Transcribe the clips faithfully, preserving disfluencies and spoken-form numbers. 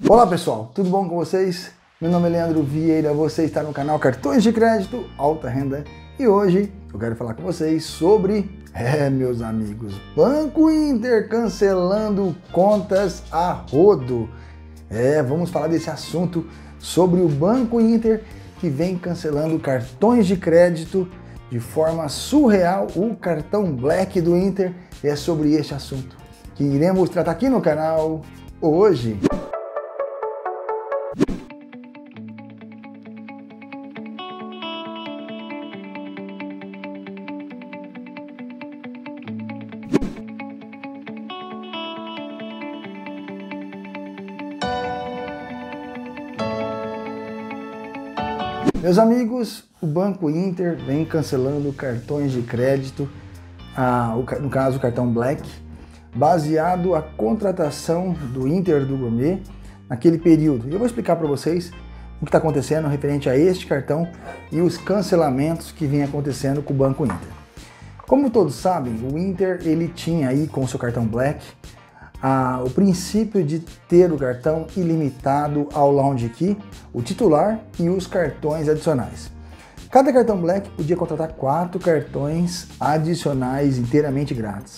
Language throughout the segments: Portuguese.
Olá pessoal, tudo bom com vocês? Meu nome é Leandro Vieira, você está no canal Cartões de Crédito Alta Renda e hoje eu quero falar com vocês sobre, é meus amigos, Banco Inter cancelando contas a rodo. É, vamos falar desse assunto sobre o Banco Inter que vem cancelando cartões de crédito de forma surreal, o cartão Black do Inter. É sobre este assunto que iremos tratar aqui no canal hoje. Meus amigos, o Banco Inter vem cancelando cartões de crédito, ah, no caso o cartão Black, baseado a contratação do Inter do Gourmet naquele período. Eu vou explicar para vocês o que está acontecendo referente a este cartão e os cancelamentos que vem acontecendo com o Banco Inter. Como todos sabem, o Inter ele tinha aí com o seu cartão Black Ah, o princípio de ter o cartão ilimitado ao Lounge Key, o titular e os cartões adicionais. Cada cartão Black podia contratar quatro cartões adicionais inteiramente grátis.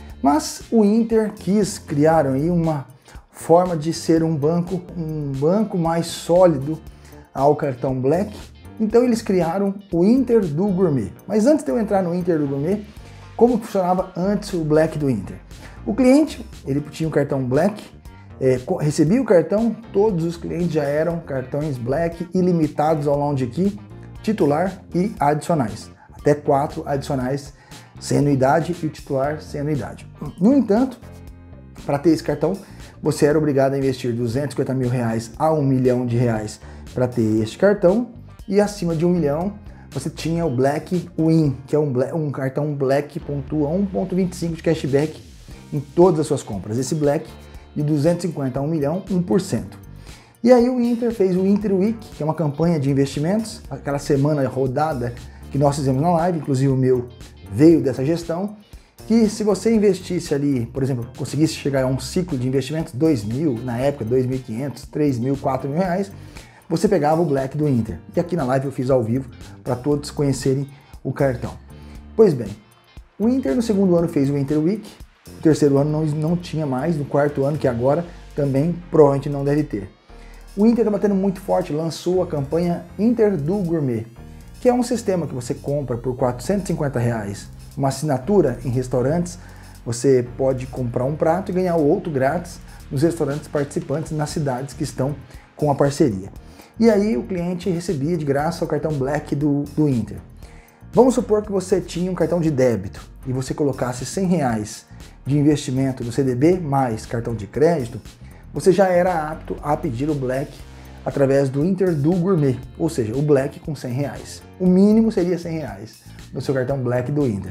Mas o Inter quis criar aí uma forma de ser um banco, um banco mais sólido ao cartão Black. Então eles criaram o Inter do Gourmet. Mas antes de eu entrar no Inter do Gourmet, como funcionava antes o Black do Inter? O cliente, ele tinha um cartão Black, é, recebia o cartão, todos os clientes já eram cartões Black ilimitados ao Lounge Key, titular e adicionais. Até quatro adicionais sem anuidade e o titular sem anuidade. No entanto, para ter esse cartão, você era obrigado a investir duzentos e cinquenta mil reais a um milhão de reais para ter este cartão e acima de um milhão você tinha o Black Win, que é um, um cartão Black pontua um vírgula vinte e cinco de cashback em todas as suas compras. Esse Black de duzentos e cinquenta a um milhão, um por cento. E aí o Inter fez o Inter Week, que é uma campanha de investimentos, aquela semana rodada que nós fizemos na live, inclusive o meu veio dessa gestão, que se você investisse ali, por exemplo, conseguisse chegar a um ciclo de investimentos, dois mil, na época dois mil e quinhentos, três mil, quatro mil reais, você pegava o Black do Inter. E aqui na live eu fiz ao vivo para todos conhecerem o cartão. Pois bem, o Inter no segundo ano fez o Inter Week, no terceiro ano não, não tinha mais, no quarto ano, que agora também provavelmente não deve ter. O Inter está batendo muito forte, lançou a campanha Inter do Gourmet, que é um sistema que você compra por quatrocentos e cinquenta reais, uma assinatura em restaurantes, você pode comprar um prato e ganhar o outro grátis nos restaurantes participantes nas cidades que estão com a parceria. E aí o cliente recebia de graça o cartão Black do, do Inter. Vamos supor que você tinha um cartão de débito e você colocasse cem reais de investimento no C D B mais cartão de crédito, você já era apto a pedir o Black através do Inter do Gourmet, ou seja, o Black com cem reais. O mínimo seria cem reais no seu cartão Black do Inter.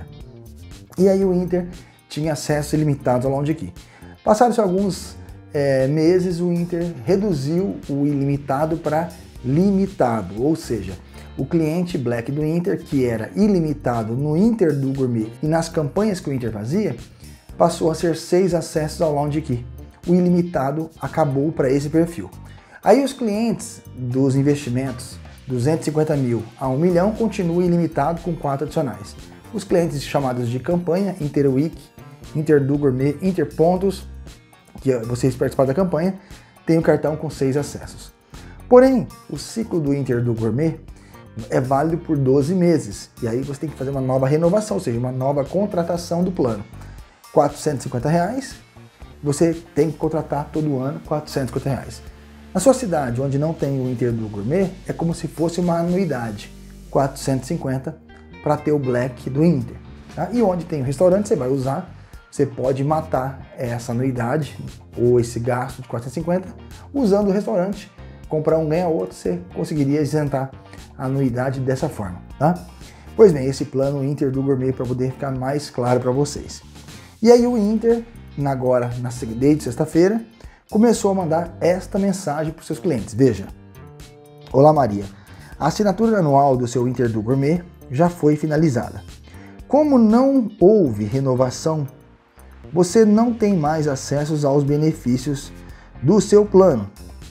E aí o Inter tinha acesso ilimitado ao Lounge Key. Passados alguns é, meses, o Inter reduziu o ilimitado para limitado, ou seja, o cliente Black do Inter, que era ilimitado no Inter do Gourmet e nas campanhas que o Inter fazia, passou a ser seis acessos ao Lounge Key. O ilimitado acabou para esse perfil. Aí os clientes dos investimentos duzentos e cinquenta mil a um milhão continuam ilimitado com quatro adicionais. Os clientes chamados de campanha, Inter Week, Inter do Gourmet, Inter Pontos, que vocês participaram da campanha, tem o cartão com seis acessos. Porém, o ciclo do Inter do Gourmet é válido por doze meses, e aí você tem que fazer uma nova renovação, ou seja, uma nova contratação do plano. quatrocentos e cinquenta reais, você tem que contratar todo ano quatrocentos e cinquenta reais. Na sua cidade, onde não tem o Inter do Gourmet, é como se fosse uma anuidade, quatrocentos e cinquenta para ter o Black do Inter. Tá? E onde tem o restaurante, você vai usar, você pode matar essa anuidade ou esse gasto de quatrocentos e cinquenta usando o restaurante, comprar um ganha outro, você conseguiria isentar a anuidade dessa forma. Tá? Pois bem, esse plano Inter do Gourmet para poder ficar mais claro para vocês. E aí o Inter, agora, na desde sexta-feira, começou a mandar esta mensagem para os seus clientes. Veja. Olá Maria, a assinatura anual do seu Inter do Gourmet já foi finalizada. Como não houve renovação, você não tem mais acessos aos benefícios do seu plano.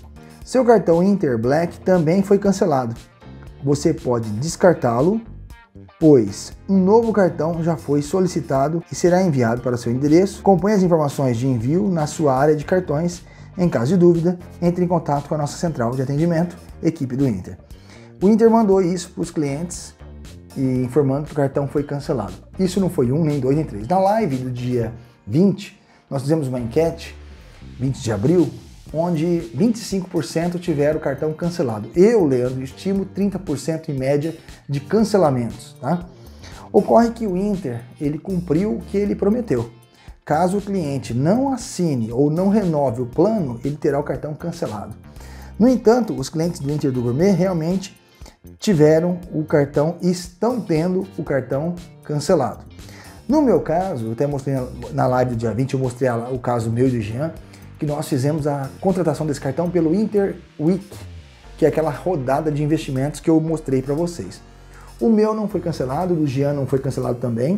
Seu cartão Inter Black também foi cancelado. Você pode descartá-lo, pois um novo cartão já foi solicitado e será enviado para seu endereço. Acompanhe as informações de envio na sua área de cartões. Em caso de dúvida, entre em contato com a nossa central de atendimento, equipe do Inter. O Inter mandou isso para os clientes e informando que o cartão foi cancelado. Isso não foi um, nem dois, nem três. Na live do dia vinte, nós fizemos uma enquete, vinte de abril, onde vinte e cinco por cento tiveram o cartão cancelado. Eu, Leandro, estimo trinta por cento em média de cancelamentos. Tá? Ocorre que o Inter ele cumpriu o que ele prometeu. Caso o cliente não assine ou não renove o plano, ele terá o cartão cancelado. No entanto, os clientes do Inter do Gourmet realmente tiveram o cartão e estão tendo o cartão cancelado. No meu caso, eu até mostrei na live do dia vinte, eu mostrei o caso meu e do Jean, que nós fizemos a contratação desse cartão pelo Inter Week, que é aquela rodada de investimentos que eu mostrei para vocês. O meu não foi cancelado, o do Jean não foi cancelado também.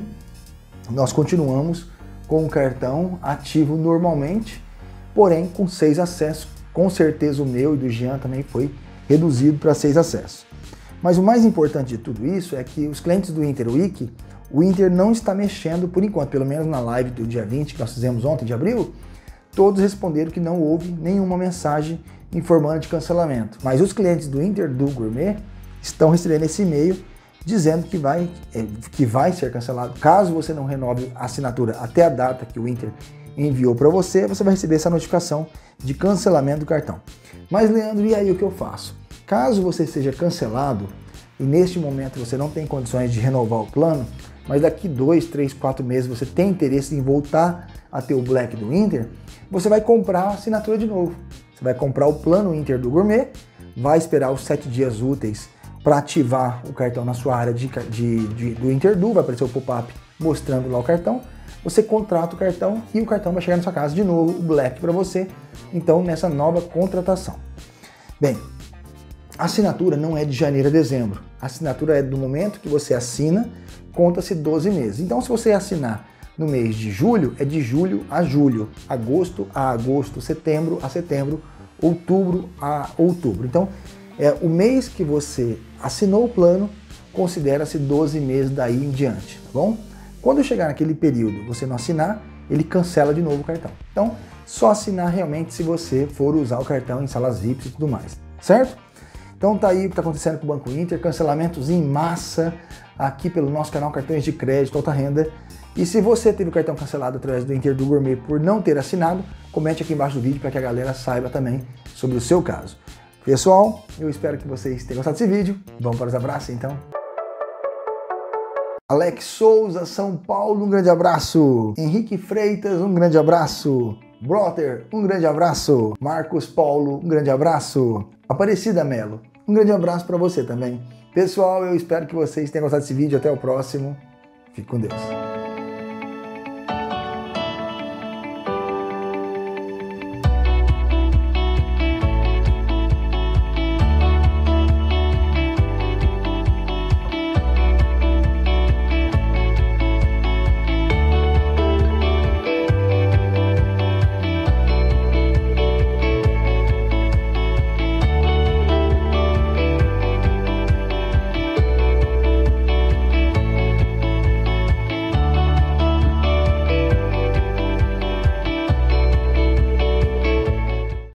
Nós continuamos com o cartão ativo normalmente, porém com seis acessos. Com certeza o meu e do Jean também foi reduzido para seis acessos. Mas o mais importante de tudo isso é que os clientes do Inter Week, o Inter não está mexendo por enquanto, pelo menos na live do dia vinte que nós fizemos ontem de abril, todos responderam que não houve nenhuma mensagem informando de cancelamento. Mas os clientes do Inter do Gourmet estão recebendo esse e-mail dizendo que vai, que vai ser cancelado. Caso você não renove a assinatura até a data que o Inter enviou para você, você vai receber essa notificação de cancelamento do cartão. Mas, Leandro, e aí o que eu faço? Caso você seja cancelado e neste momento você não tem condições de renovar o plano, mas daqui dois, três, quatro meses você tem interesse em voltar a ter o Black do Inter, você vai comprar a assinatura de novo. Você vai comprar o plano Inter do Gourmet, vai esperar os sete dias úteis para ativar o cartão na sua área de, de, de, do Interdu, vai aparecer o pop-up mostrando lá o cartão, você contrata o cartão e o cartão vai chegar na sua casa de novo, o Black para você, então nessa nova contratação. Bem, a assinatura não é de janeiro a dezembro, a assinatura é do momento que você assina, conta-se doze meses. Então se você assinar no mês de julho, é de julho a julho, agosto a agosto, setembro a setembro, outubro a outubro. Então, é o mês que você assinou o plano, considera-se doze meses daí em diante, tá bom? Quando chegar naquele período, você não assinar, ele cancela de novo o cartão. Então, só assinar realmente se você for usar o cartão em salas V I Ps e tudo mais, certo? Então tá aí o que está acontecendo com o Banco Inter, cancelamentos em massa aqui pelo nosso canal Cartões de Crédito Alta Renda. E se você teve o cartão cancelado através do Inter do Gourmet por não ter assinado, comente aqui embaixo do vídeo para que a galera saiba também sobre o seu caso. Pessoal, eu espero que vocês tenham gostado desse vídeo. Vamos para os abraços então. Alex Souza, São Paulo, um grande abraço. Henrique Freitas, um grande abraço. Broter, um grande abraço. Marcos Paulo, um grande abraço. Aparecida Melo, um grande abraço para você também. Pessoal, eu espero que vocês tenham gostado desse vídeo. Até o próximo. Fique com Deus.